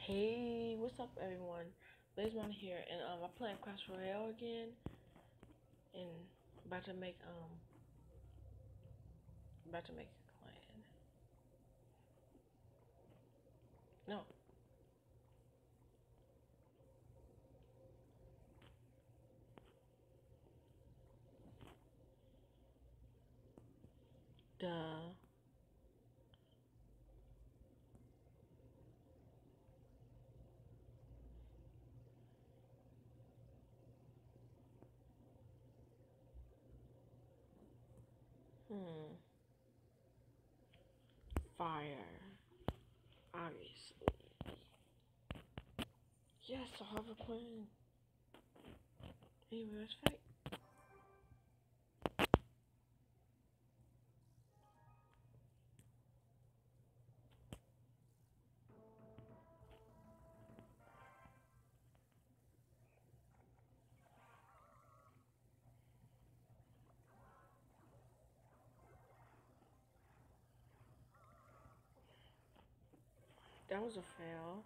Hey, what's up, everyone? Blazeman here, and I'm playing Clash Royale again, and about to make a clan. No, duh. Hmm. Fire, obviously. Yes, I have a plan. Anyway, let's fight. That was a fail.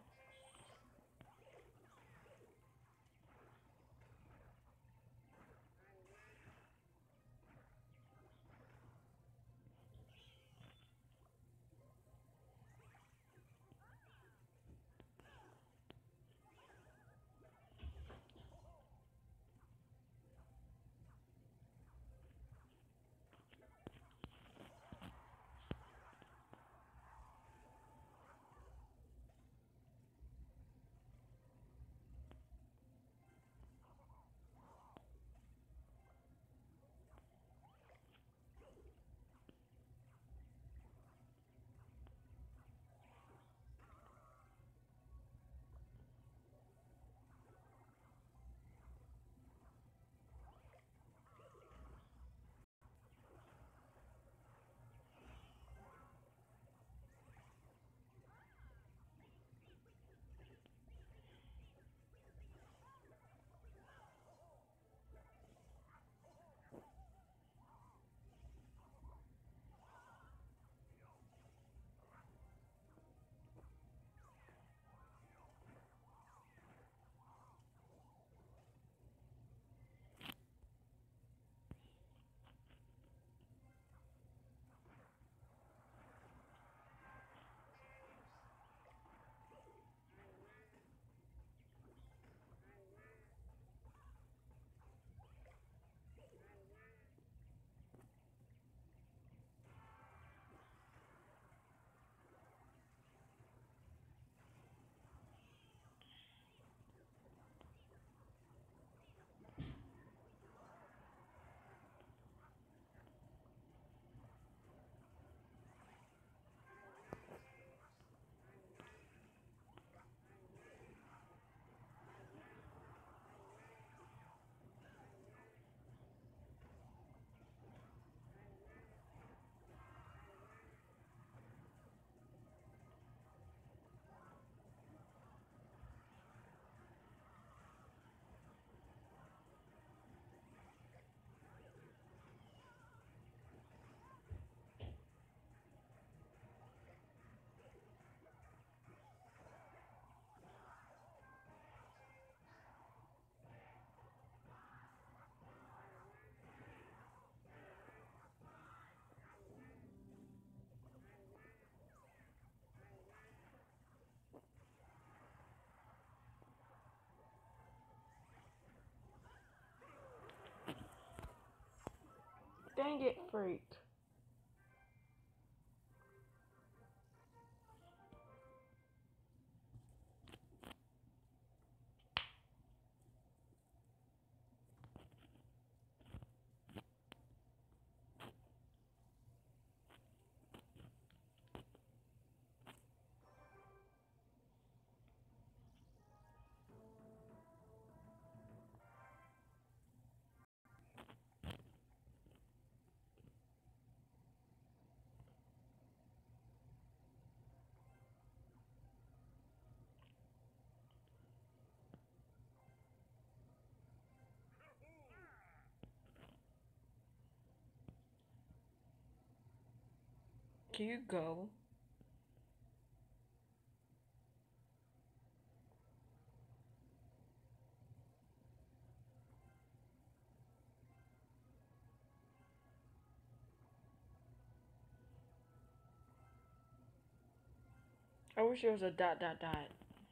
Dang it, freak. Can you go? I wish there was a dot dot dot.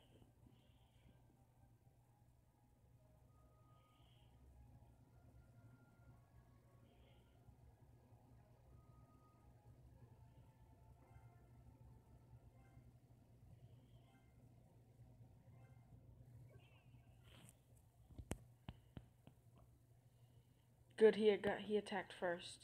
Good, he attacked first.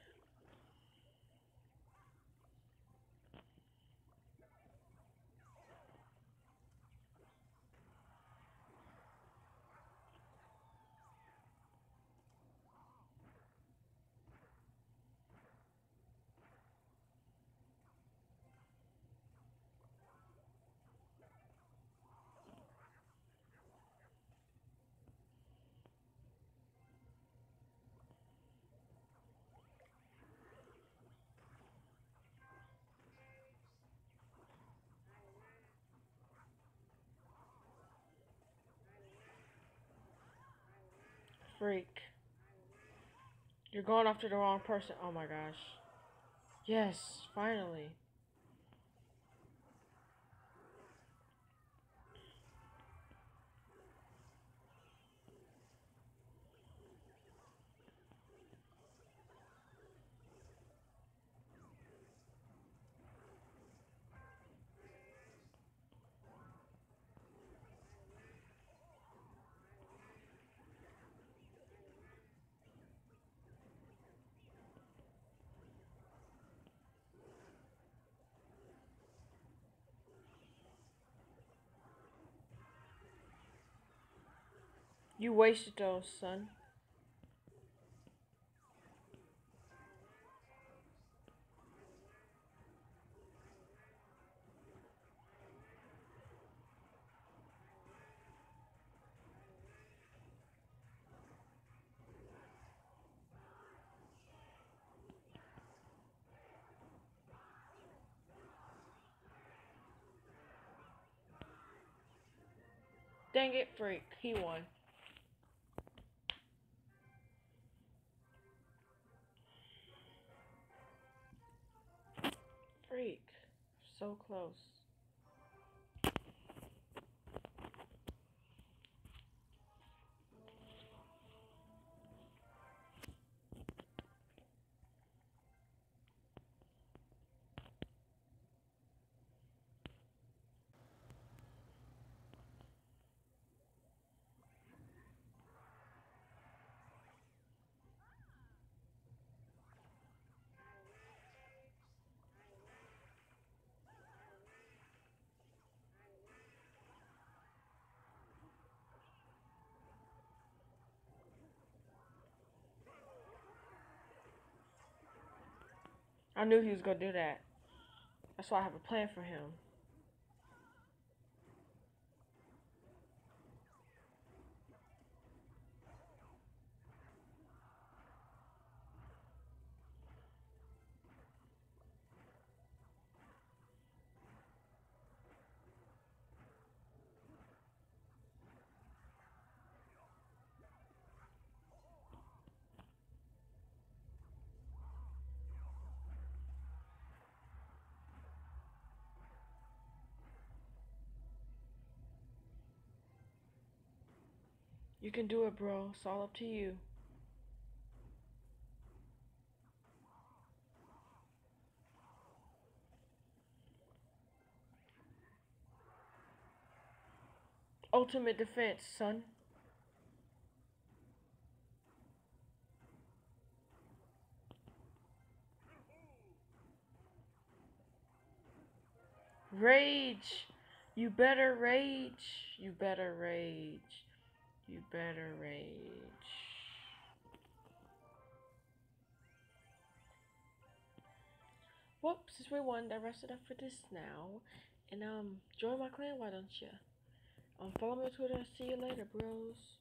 Freak. You're going after the wrong person. Oh my gosh. Yes, finally. You wasted those, son. Dang it, Freak. He won. Freak. So close. I knew he was gonna do that. That's why I have a plan for him. You can do it, bro. It's all up to you. Ultimate defense, son. Rage. You better rage. You better rage. You better rage. Well, since we won, that wraps it up for this now. And join my clan, why don't you? Follow me on Twitter. See you later, bros.